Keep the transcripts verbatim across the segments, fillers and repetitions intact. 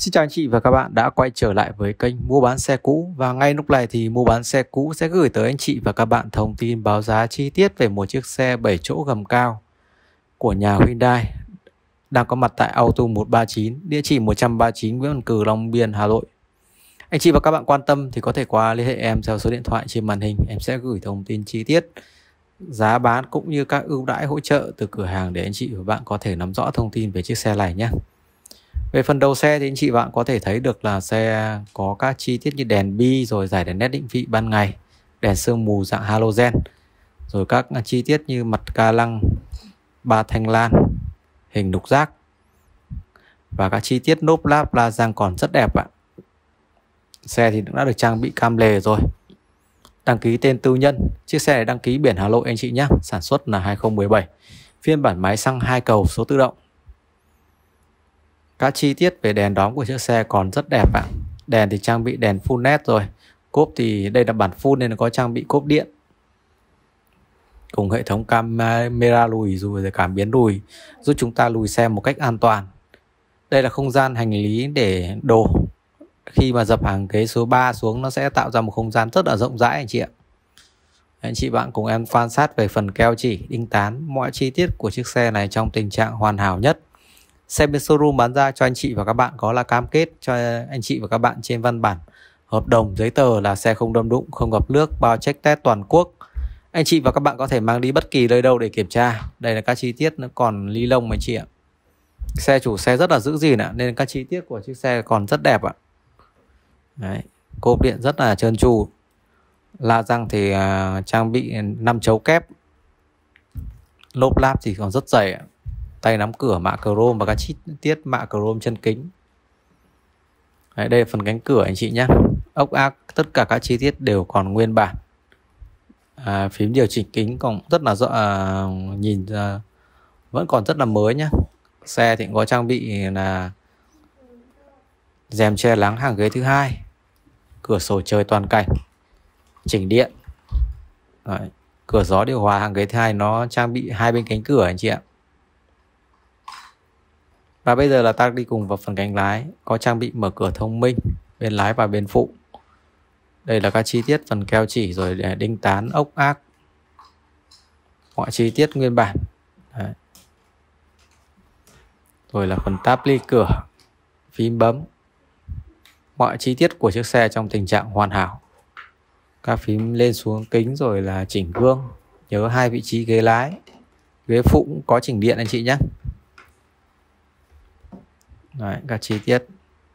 Xin chào anh chị và các bạn đã quay trở lại với kênh mua bán xe cũ. Và ngay lúc này thì mua bán xe cũ sẽ gửi tới anh chị và các bạn thông tin báo giá chi tiết về một chiếc xe bảy chỗ gầm cao của nhà Hyundai đang có mặt tại Auto một ba chín, địa chỉ một trăm ba mươi chín Nguyễn Văn Cừ, Long Biên, Hà Nội. Anh chị và các bạn quan tâm thì có thể qua liên hệ em theo số điện thoại trên màn hình. Em sẽ gửi thông tin chi tiết, giá bán cũng như các ưu đãi hỗ trợ từ cửa hàng để anh chị và bạn có thể nắm rõ thông tin về chiếc xe này nhé. Về phần đầu xe thì anh chị bạn có thể thấy được là xe có các chi tiết như đèn bi, rồi giải đèn led định vị ban ngày, đèn sương mù dạng halogen, rồi các chi tiết như mặt ca lăng, ba thanh lan, hình lục giác và các chi tiết lốp láp la răng còn rất đẹp ạ. Xe thì cũng đã được trang bị cam lề rồi. Đăng ký tên tư nhân. Chiếc xe này đăng ký biển Hà Nội anh chị nhé. Sản xuất là hai không một bảy. Phiên bản máy xăng hai cầu số tự động. Các chi tiết về đèn đóm của chiếc xe còn rất đẹp ạ. Đèn thì trang bị đèn full led rồi. Cốp thì đây là bản full nên nó có trang bị cốp điện, cùng hệ thống camera lùi rồi cảm biến lùi, giúp chúng ta lùi xe một cách an toàn. Đây là không gian hành lý để đồ. Khi mà dập hàng ghế số ba xuống nó sẽ tạo ra một không gian rất là rộng rãi anh chị ạ. Anh chị bạn cùng em quan sát về phần keo chỉ, đinh tán, mọi chi tiết của chiếc xe này trong tình trạng hoàn hảo nhất. Xe bên showroom bán ra cho anh chị và các bạn có là cam kết cho anh chị và các bạn trên văn bản hợp đồng giấy tờ là xe không đâm đụng, không gặp nước, bao check test toàn quốc. Anh chị và các bạn có thể mang đi bất kỳ nơi đâu để kiểm tra. Đây là các chi tiết nó còn ly lông anh chị ạ. Xe chủ xe rất là giữ gìn ạ, nên các chi tiết của chiếc xe còn rất đẹp ạ. Đấy, cốp điện rất là trơn tru. La răng thì uh, trang bị năm chấu kép. Lốp láp thì còn rất dày ạ. Tay nắm cửa mạ chrome và các chi tiết mạ chrome chân kính. Đấy, đây là phần cánh cửa anh chị nhé. Ốc ác, tất cả các chi tiết đều còn nguyên bản. À, phím điều chỉnh kính còn rất là rõ, à, nhìn à, vẫn còn rất là mới nhé. Xe thì có trang bị là rèm che nắng hàng ghế thứ hai, cửa sổ trời toàn cảnh, chỉnh điện. Đấy, cửa gió điều hòa hàng ghế thứ hai nó trang bị hai bên cánh cửa anh chị ạ. Và bây giờ là ta đi cùng vào phần cánh lái, có trang bị mở cửa thông minh bên lái và bên phụ. Đây là các chi tiết phần keo chỉ rồi đinh tán, ốc ác, mọi chi tiết nguyên bản. Đấy. Rồi là phần táp ly cửa, phím bấm, mọi chi tiết của chiếc xe trong tình trạng hoàn hảo. Các phím lên xuống kính rồi là chỉnh gương, nhớ hai vị trí ghế lái, ghế phụ cũng có chỉnh điện anh chị nhé. Đấy, các chi tiết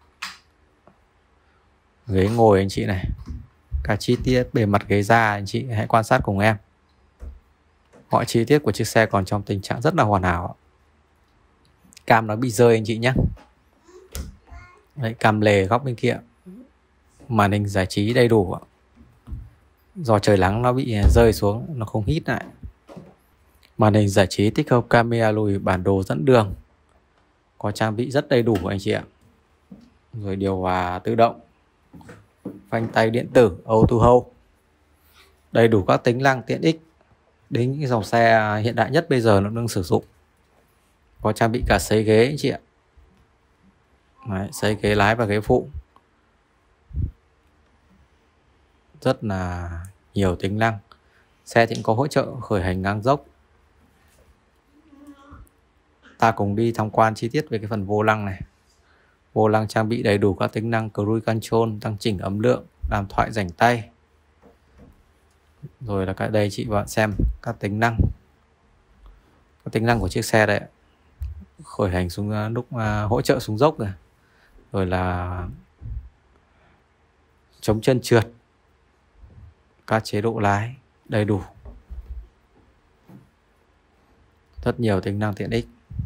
ghế ngồi anh chị này, các chi tiết bề mặt ghế da anh chị hãy quan sát cùng em. Mọi chi tiết của chiếc xe còn trong tình trạng rất là hoàn hảo. Cam nó bị rơi anh chị nhé. Đấy, cam lề góc bên kia, màn hình giải trí đầy đủ. Do trời nắng nó bị rơi xuống, nó không hít lại. Màn hình giải trí tích hợp camera lùi, bản đồ dẫn đường, có trang bị rất đầy đủ anh chị ạ. Rồi điều hòa tự động, phanh tay điện tử auto hold, đầy đủ các tính năng tiện ích đến những dòng xe hiện đại nhất bây giờ nó đang sử dụng. Có trang bị cả sấy ghế anh chị ạ. Đấy, sấy ghế lái và ghế phụ, rất là nhiều tính năng. Xe thì cũng có hỗ trợ khởi hành ngang dốc. Ta cùng đi tham quan chi tiết về cái phần vô lăng này. Vô lăng trang bị đầy đủ các tính năng cruise control, tăng chỉnh âm lượng, làm thoại rảnh tay. Rồi là cái đây chị bạn xem các tính năng, các tính năng của chiếc xe đấy. Khởi hành xuống lúc uh, hỗ trợ xuống dốc này, rồi là chống chân trượt, các chế độ lái đầy đủ, rất nhiều tính năng tiện ích.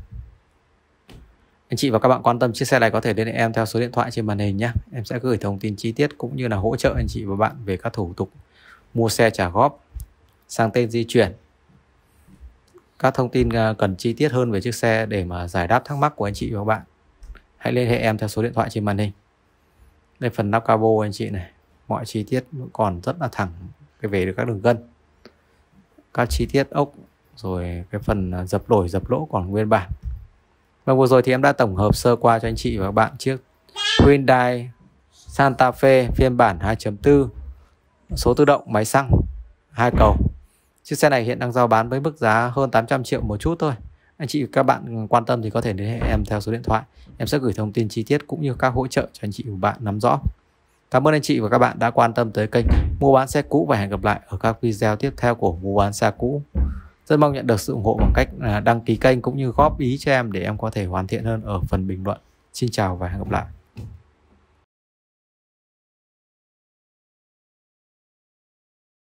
Anh chị và các bạn quan tâm chiếc xe này có thể liên hệ em theo số điện thoại trên màn hình nhé. Em sẽ gửi thông tin chi tiết cũng như là hỗ trợ anh chị và bạn về các thủ tục mua xe trả góp, sang tên di chuyển, các thông tin cần chi tiết hơn về chiếc xe để mà giải đáp thắc mắc của anh chị và các bạn. Hãy liên hệ em theo số điện thoại trên màn hình. Đây phần nắp capo anh chị này, mọi chi tiết còn rất là thẳng về được các đường gân, các chi tiết ốc, rồi cái phần dập nổi dập lỗ còn nguyên bản. Và vừa rồi thì em đã tổng hợp sơ qua cho anh chị và các bạn chiếc Hyundai Santa Fe phiên bản hai chấm bốn, số tự động, máy xăng, hai cầu. Chiếc xe này hiện đang giao bán với mức giá hơn tám trăm triệu một chút thôi. Anh chị và các bạn quan tâm thì có thể liên hệ em theo số điện thoại. Em sẽ gửi thông tin chi tiết cũng như các hỗ trợ cho anh chị và bạn nắm rõ. Cảm ơn anh chị và các bạn đã quan tâm tới kênh Mua bán xe cũ, và hẹn gặp lại ở các video tiếp theo của Mua bán xe cũ. Rất mong nhận được sự ủng hộ bằng cách đăng ký kênh cũng như góp ý cho em để em có thể hoàn thiện hơn ở phần bình luận. Xin chào và hẹn gặp lại.